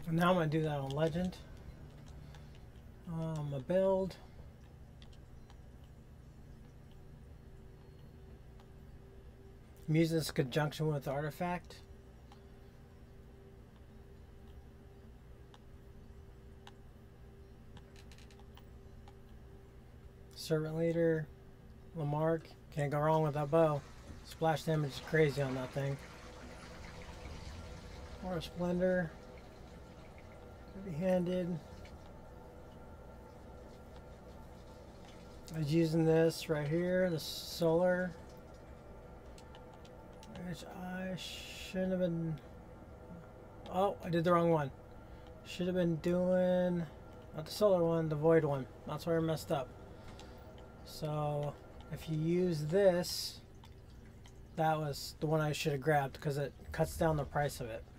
And now I'm going to do that on Legend. A build. I'm using this in conjunction with Artifact. Servant Leader, Lamarck. Can't go wrong with that bow. Splash damage is crazy on that thing. Or a Splendor. Heavy-handed. I was using this right here, the solar, which I shouldn't have been. Oh, I did the wrong one. Should have been doing not the solar one, the void one. That's where I messed up. So if you use this, that was the one I should have grabbed because it cuts down the price of it.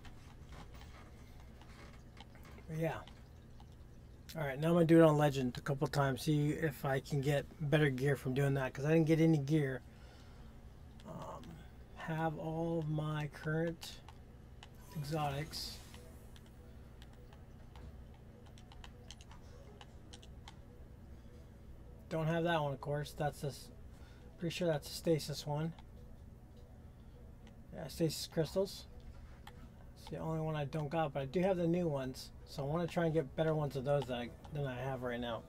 But yeah. Alright, now I'm going to do it on Legend a couple times, see if I can get better gear from doing that, because I didn't get any gear. Have all of my current exotics. Don't have that one, of course. That's this. Pretty sure that's a stasis one. Yeah, stasis crystals. It's the only one I don't got, but I do have the new ones. So I want to try and get better ones of those than I have right now.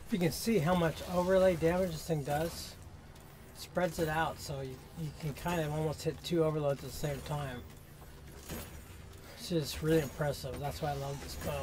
If you can see how much overlay damage this thing does, it spreads it out so you can kind of almost hit 2 overloads at the same time. It's just really impressive. That's why I love this bow.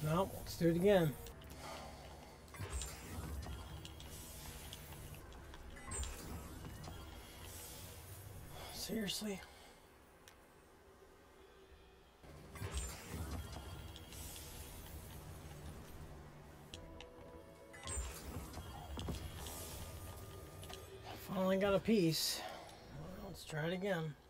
No, let's do it again. Seriously? Finally got a piece. Well, let's try it again.